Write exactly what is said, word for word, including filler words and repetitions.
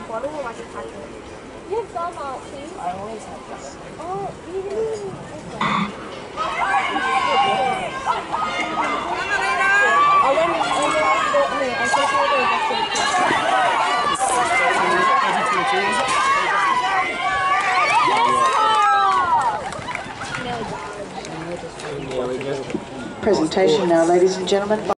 water or like a packet? You have gum out too? I always have that. Oh, you didn't. I went to the I think we're going to Presentation now, ladies and gentlemen.